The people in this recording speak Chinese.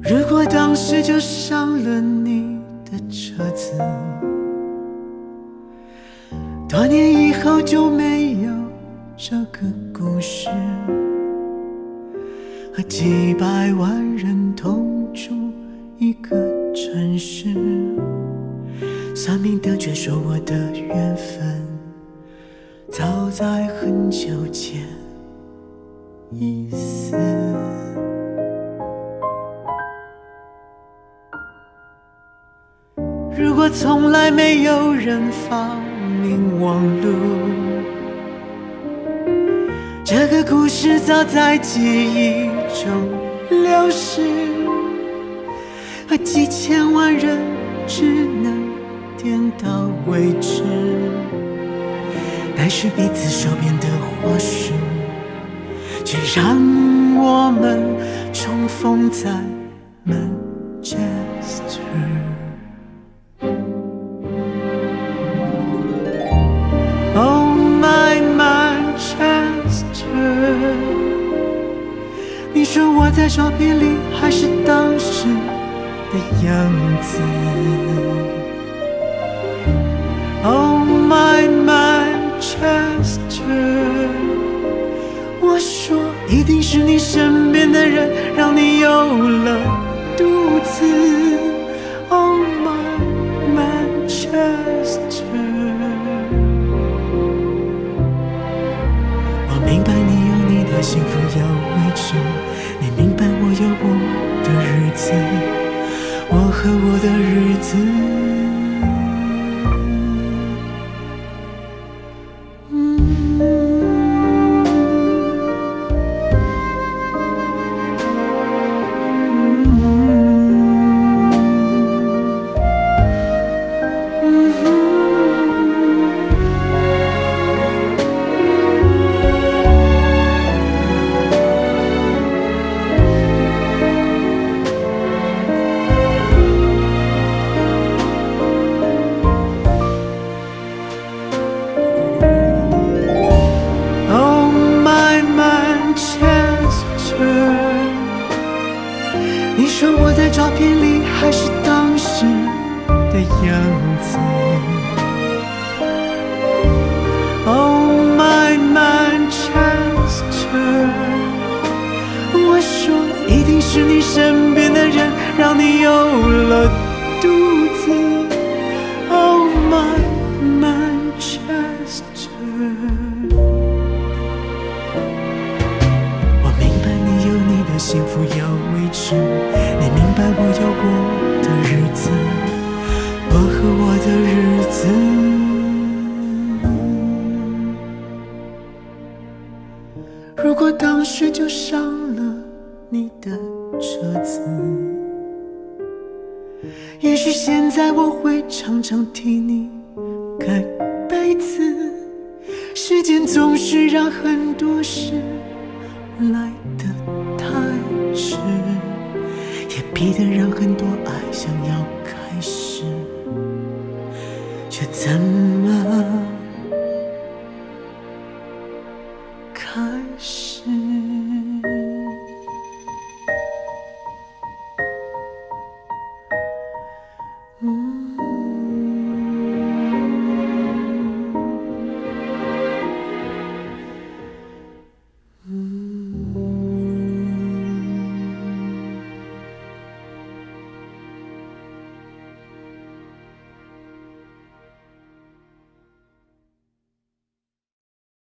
如果当时就上了你的车子，多年以后就没有这个故事，和几百万人同住一个城市。算命的却说我的缘分早在很久前已死。如果从来没有人发明网路，这个故事早在记忆中流失，而几千万人只能点到为止，但是彼此手边的火树却让我们重逢在Manchester。Oh my Manchester， 你说我在照片里还是当时的样子。Oh my Manchester， 我说一定是你身边的人让你有了肚子。Oh my Manchester，明白你有你的幸福要维持，你明白我有我的日子，我和我的日子。你说我在照片里还是当时的样子。Oh my Manchester， 我说一定是你身边的人让你有了肚子。Oh my Manchester， 我明白你有你的幸福要维持，你明白我有我的日子，我和我的日子。如果当时就上了你的车子，也许现在我会常常替你盖被子。时间总是让很多事来得太迟，也逼得让很多爱想要开始，却怎么开始？